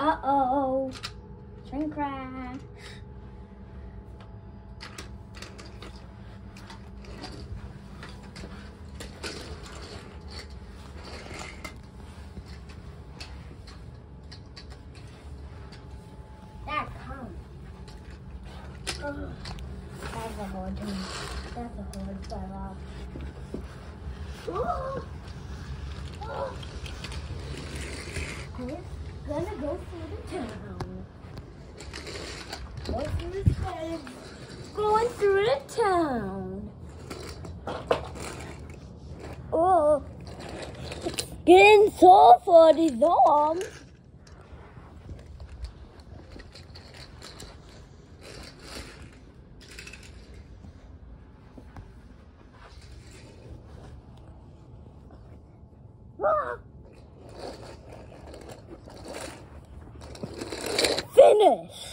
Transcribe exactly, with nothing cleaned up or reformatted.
Uh-oh. Train crash. Dad, come. Oh, that's a hard one. That's a hard fell off. Oh. Oh. I'm gonna go through the town. Go through the town. Going through the town. Oh, it's getting so for these arms. Finish.